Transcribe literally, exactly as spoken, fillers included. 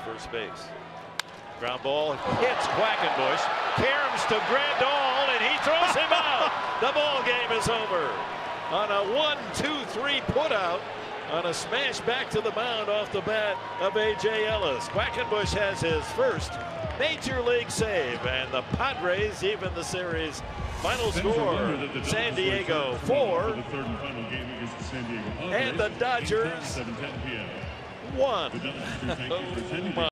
first base. Ground ball hits Quackenbush. Caroms to Grandal, and he throws him out. The ball game is over on a one two three put out on a smash back to the mound off the bat of A J Ellis. Quackenbush has his first major league save, and the Padres even the series. Final score, San Diego four and the Dodgers one.